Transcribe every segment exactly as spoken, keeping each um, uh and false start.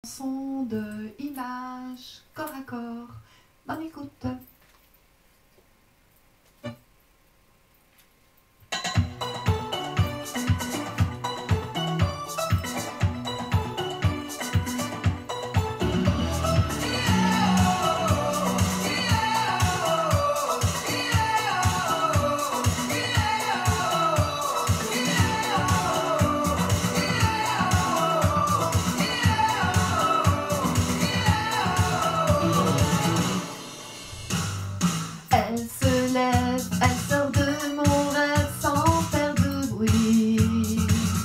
Son de images corps à corps. Bonne écoute. Elle se lève, elle sort de mon rêve sans faire de bruit.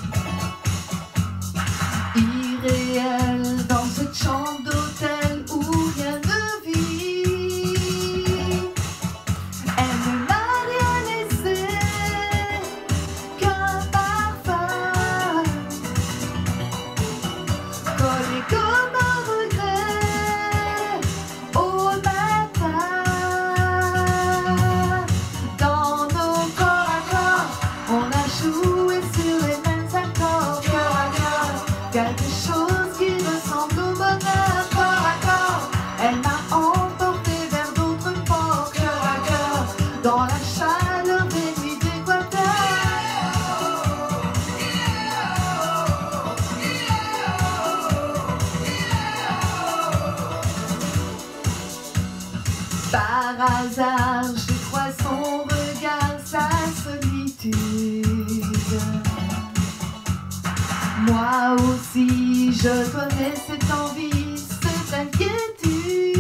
Irréel dans cette chambre d'hôtel où rien ne vit. Elle ne m'a rien laissé qu'un parfum collé comme un regret au matin. Jouer sur les mêmes accords, cœur à cœur, quelque chose qui ressemble au bonheur, corps à corps. Elle m'a emporté vers d'autres ports, cœur à cœur, dans la chaleur des nuits d'Équateur. Par hasard, je crois son regard, sa solitude. Moi aussi, je connais cette envie, cette inquiétude.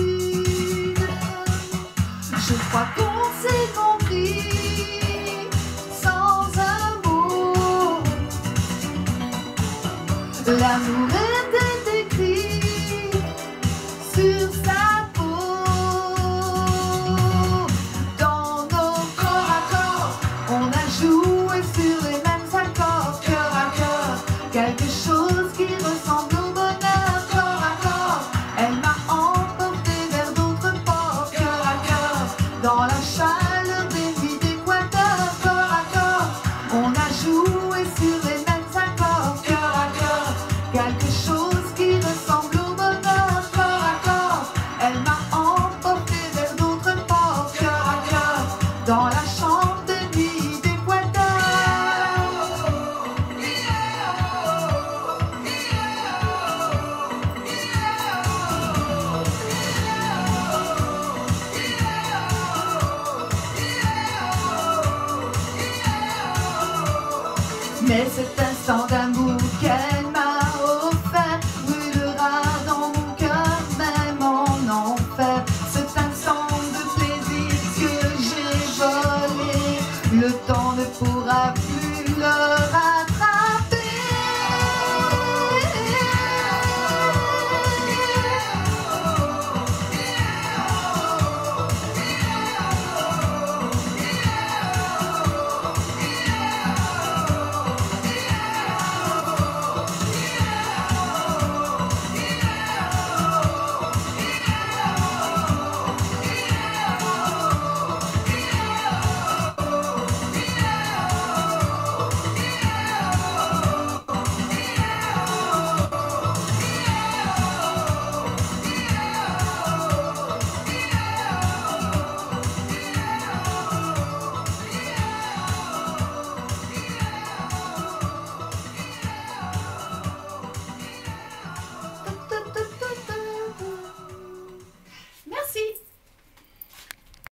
Je crois qu'on s'est compris sans un mot. L'amour